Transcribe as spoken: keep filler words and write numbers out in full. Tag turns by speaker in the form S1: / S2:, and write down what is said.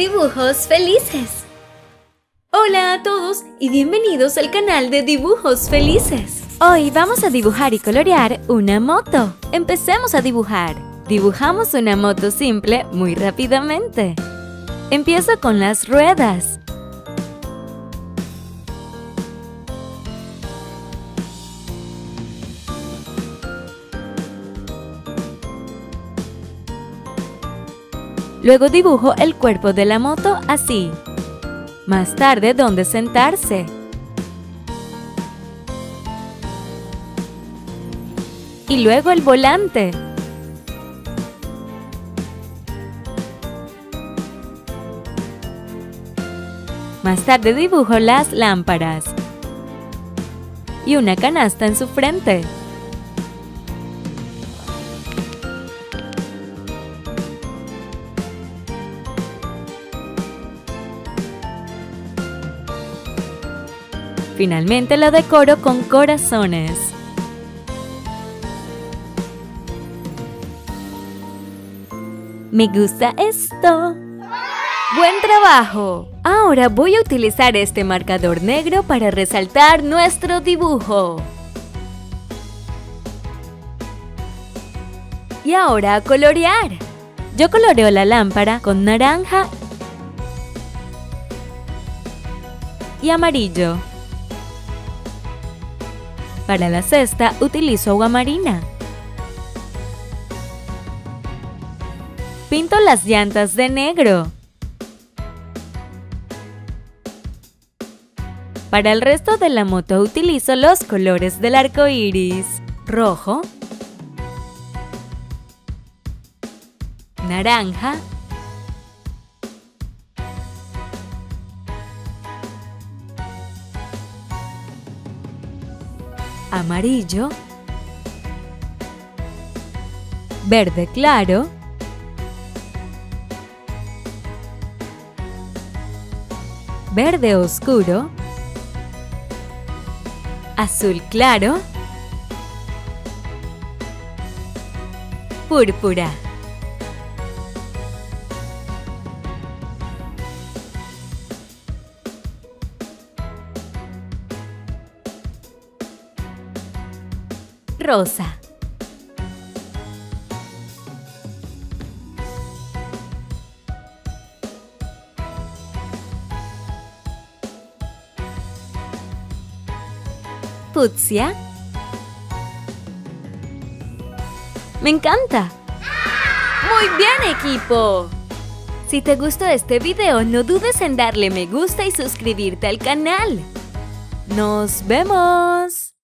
S1: Dibujos felices. Hola a todos y bienvenidos al canal de Dibujos Felices. Hoy vamos a dibujar y colorear una moto. Empecemos a dibujar. Dibujamos una moto simple muy rápidamente. Empiezo con las ruedas. Luego dibujo el cuerpo de la moto así. Más tarde, dónde sentarse. Y luego el volante. Más tarde dibujo las lámparas. Y una canasta en su frente. Finalmente lo decoro con corazones. Me gusta esto. ¡Buen trabajo! Ahora voy a utilizar este marcador negro para resaltar nuestro dibujo. Y ahora a colorear. Yo coloreo la lámpara con naranja y amarillo. Para la cesta utilizo agua marina. Pinto las llantas de negro. Para el resto de la moto utilizo los colores del arco iris: rojo, naranja, amarillo, verde claro, verde oscuro, azul claro, púrpura. Rosa. Fucsia. ¡Me encanta! ¡Muy bien, equipo! Si te gustó este video, no dudes en darle me gusta y suscribirte al canal. ¡Nos vemos!